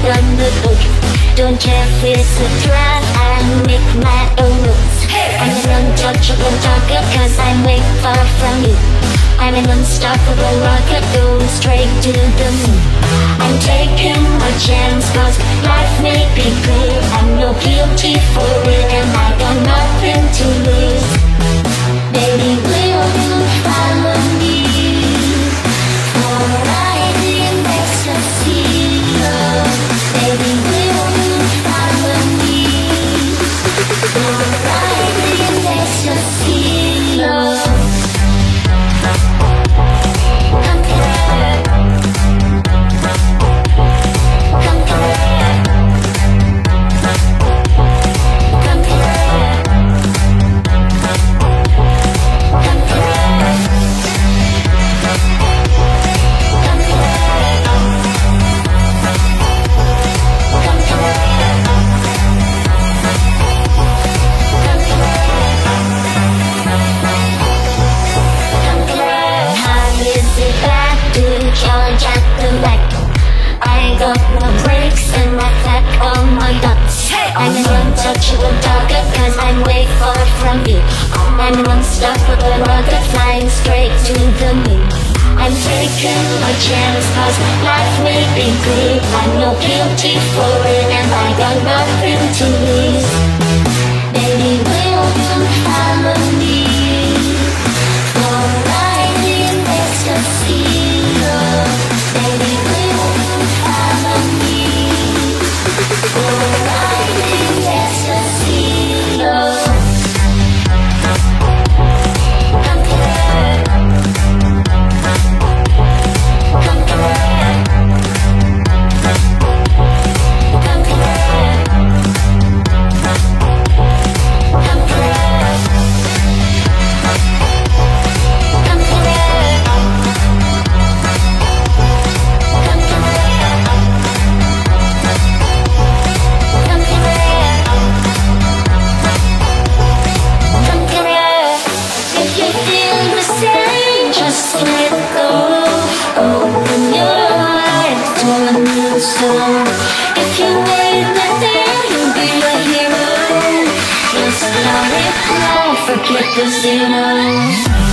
on the book. Don't care if it's a trap, I make my own rules. I'm an untouchable talker, cause I'm way far from you. I'm an unstoppable rocket going straight to the moon. I'm taking my chance, cause life may be good. I'm no guilty for it, and I got nothing to lose. Baby, will you follow me for a ride in ecstasy? Baby, will you follow me for a ride in ecstasy? Come here, come here, come here, come here, come charge at the light. I got no brakes and I pack all my dots. I'm an untouchable target, cause I'm way far from you. I'm an unstoppable rocket flying straight to the moon. I'm taking my chance, cause life may be good. I'm no guilty for it, and I got nothing to lose. Baby, will you follow me for a ride in ecstasy? Baby, will you follow me for a ride in ecstasy? Come here, come here, come here, come here, come here. Just let go, open your heart to a new song. If you wait there, you'll be a hero. Just let it fly, forget the zero.